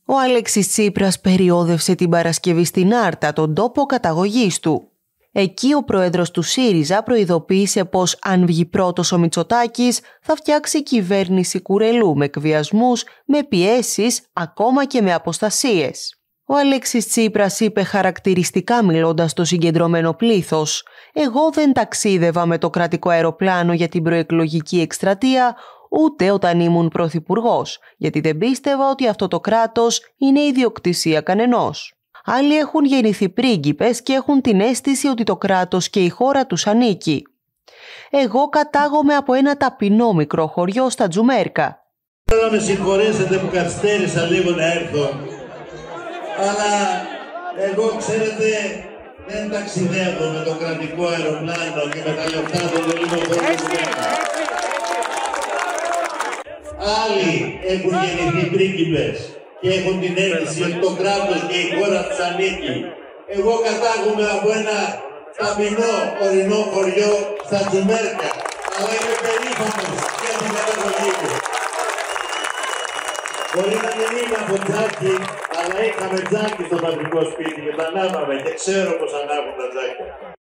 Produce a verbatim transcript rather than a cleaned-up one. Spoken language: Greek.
Ο Αλέξης Τσίπρας περιόδευσε την Παρασκευή στην Άρτα, τον τόπο καταγωγής του. Εκεί ο πρόεδρος του ΣΥΡΙΖΑ προειδοποίησε πως αν βγει πρώτος ο Μητσοτάκης θα φτιάξει κυβέρνηση κουρελού με εκβιασμούς, με πιέσεις, ακόμα και με αποστασίες. Ο Αλέξης Τσίπρας είπε χαρακτηριστικά μιλώντας στο συγκεντρωμένο πλήθος «Εγώ δεν ταξίδευα με το κρατικό αεροπλάνο για την προεκλογική εκστρατεία, ούτε όταν ήμουν πρωθυπουργός, γιατί δεν πίστευα ότι αυτό το κράτος είναι ιδιοκτησία κανενός. Άλλοι έχουν γεννηθεί πρίγκιπες και έχουν την αίσθηση ότι το κράτος και η χώρα τους ανήκει. Εγώ κατάγομαι από ένα ταπεινό μικρό χωριό στα Τζουμέρκα. Θέλω να με συγχωρέσετε που καθυστέρησα λίγο να έρθω, αλλά εγώ ξέρετε δεν ταξιδεύω με το κρατικό αεροπλάνο και με τα λεφτά των ελληνικών. Άλλοι έχουν γεννηθεί πρίγκιπες και έχουν την αίσθηση ότι το κράτος και η χώρα τους ανήκει. Εγώ κατάγομαι από ένα ταπεινό ορεινό χωριό στα Τζουμέρκα, αλλά είμαι περήφανος για την καταγωγή μου. Μπορεί να μην είμαι από τζάκι, αλλά είχαμε τζάκι στο πατρικό σπίτι και τα ανάβαμε και ξέρω πως ανάβουν τα τζάκια.